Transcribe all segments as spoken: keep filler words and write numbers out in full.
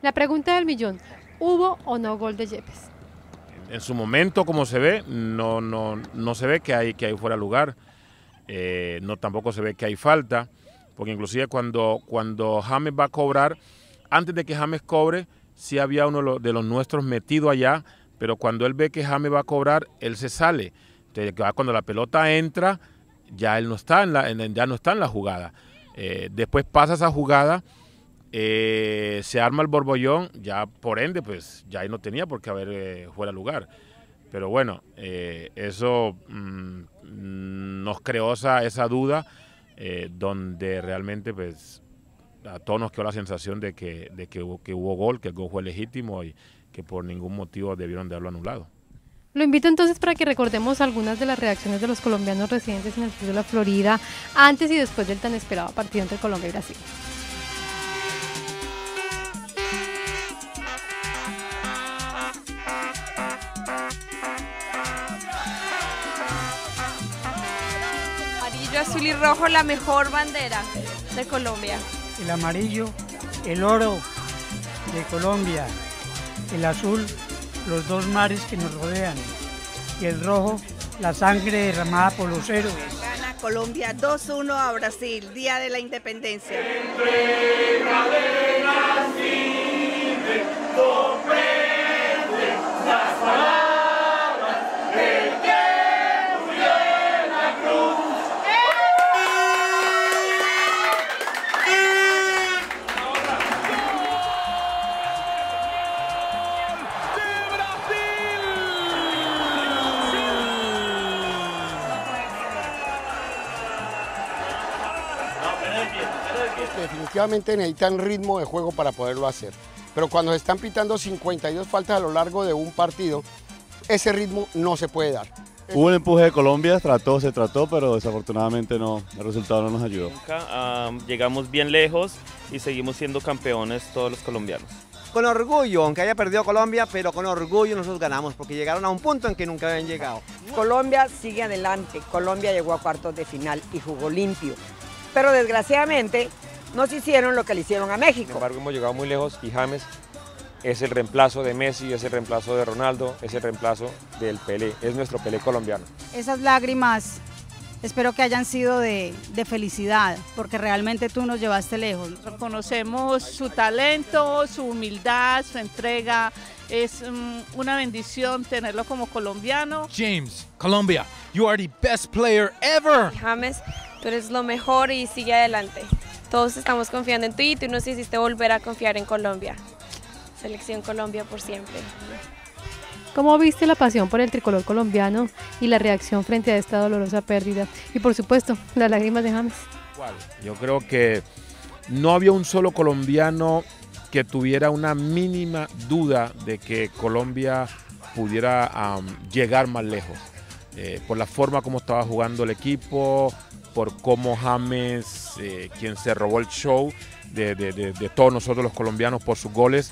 La pregunta del millón, ¿hubo o no gol de Yepes? En su momento, como se ve, no, no, no se ve que hay, que hay fuera de lugar, eh, no tampoco se ve que hay falta, porque inclusive cuando, cuando James va a cobrar, antes de que James cobre, sí había uno de los, de los nuestros metido allá, pero cuando él ve que James va a cobrar, él se sale. Entonces, cuando la pelota entra, ya él no está en la, en, ya no está en la jugada. Eh, después pasa esa jugada, eh, se arma el borbollón, ya por ende, pues ya ahí no tenía por qué haber eh, fuera de lugar. Pero bueno, eh, eso mmm, nos creó esa, esa duda, eh, donde realmente pues a todos nos quedó la sensación de que, de que, hubo, que hubo gol, que el gol fue legítimo y que por ningún motivo debieron de haberlo anulado. Lo invito entonces para que recordemos algunas de las reacciones de los colombianos residentes en el sur de la Florida antes y después del tan esperado partido entre Colombia y Brasil. Amarillo, azul y rojo, la mejor bandera de Colombia. El amarillo, el oro de Colombia, el azul, los dos mares que nos rodean, y el rojo, la sangre derramada por los héroes. Gana Colombia dos uno a Brasil, Día de la Independencia. Entrega de Brasil, comprende las palabras del que murió en la cruz. Definitivamente necesitan ritmo de juego para poderlo hacer, pero cuando se están pitando cincuenta y dos faltas a lo largo de un partido, ese ritmo no se puede dar. Hubo un empuje de Colombia, trató, se trató, pero desafortunadamente no, el resultado no nos ayudó. Nunca, um, llegamos bien lejos y seguimos siendo campeones todos los colombianos. Con orgullo, aunque haya perdido Colombia, pero con orgullo nosotros ganamos, porque llegaron a un punto en que nunca habían llegado. Colombia sigue adelante, Colombia llegó a cuartos de final y jugó limpio, pero desgraciadamente nos hicieron lo que le hicieron a México. Sin embargo, hemos llegado muy lejos y James es el reemplazo de Messi, es el reemplazo de Ronaldo, es el reemplazo del Pelé, es nuestro Pelé colombiano. Esas lágrimas espero que hayan sido de, de felicidad, porque realmente tú nos llevaste lejos. Reconocemos su talento, su humildad, su entrega, es um, una bendición tenerlo como colombiano. James, Colombia, you are the best player ever. James, tú eres lo mejor y sigue adelante. Todos estamos confiando en ti y tú nos hiciste volver a confiar en Colombia. Selección Colombia por siempre. ¿Cómo viste la pasión por el tricolor colombiano y la reacción frente a esta dolorosa pérdida? Y por supuesto, las lágrimas de James. Yo creo que no había un solo colombiano que tuviera una mínima duda de que Colombia pudiera um, llegar más lejos. Eh, por la forma como estaba jugando el equipo, por cómo James, eh, quien se robó el show de, de, de, de todos nosotros los colombianos por sus goles.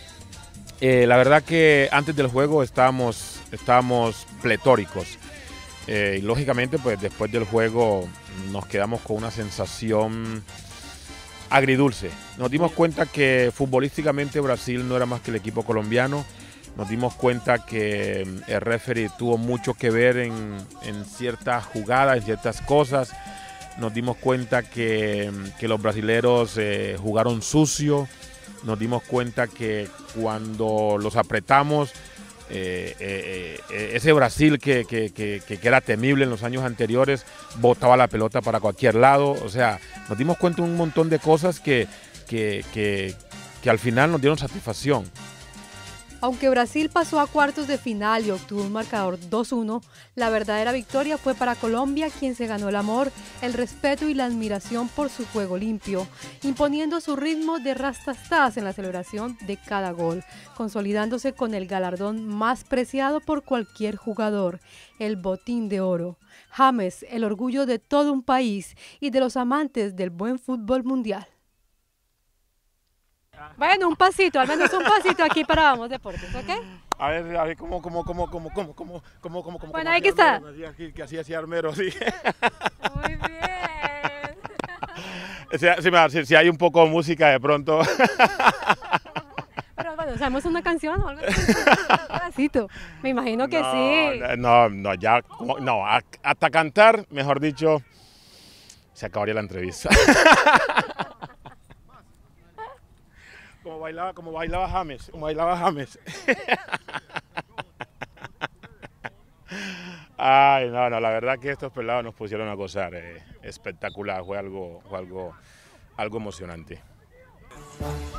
Eh, la verdad que antes del juego estábamos, estábamos pletóricos. Eh, y lógicamente, pues después del juego nos quedamos con una sensación agridulce. Nos dimos cuenta que futbolísticamente Brasil no era más que el equipo colombiano. Nos dimos cuenta que el referee tuvo mucho que ver en, en ciertas jugadas, en ciertas cosas. Nos dimos cuenta que, que los brasileros eh, jugaron sucio. Nos dimos cuenta que cuando los apretamos, eh, eh, eh, ese Brasil que, que, que, que era temible en los años anteriores, botaba la pelota para cualquier lado. O sea, nos dimos cuenta de un montón de cosas que, que, que, que al final nos dieron satisfacción. Aunque Brasil pasó a cuartos de final y obtuvo un marcador dos uno, la verdadera victoria fue para Colombia, quien se ganó el amor, el respeto y la admiración por su juego limpio, imponiendo su ritmo de rastastas en la celebración de cada gol, consolidándose con el galardón más preciado por cualquier jugador, el Botín de Oro. James, el orgullo de todo un país y de los amantes del buen fútbol mundial. Bueno, un pasito, al menos un pasito aquí para Vamos Deportes, ¿ok? A ver, a ver, ¿cómo, cómo, cómo, cómo, cómo, cómo, cómo, cómo, cómo? Bueno, ahí que está. Que así hacía Armero, sí. Muy bien. Si, si, si hay un poco de música de pronto. ¿Cantamos una canción o algo así? Un pedacito. Me imagino que no, sí. No, no, ya, no, hasta cantar, mejor dicho, se acabaría la entrevista. Como bailaba, como bailaba James, como bailaba James. Ay, no, no, la verdad que estos pelados nos pusieron a gozar, eh, espectacular, fue algo, fue algo, algo emocionante.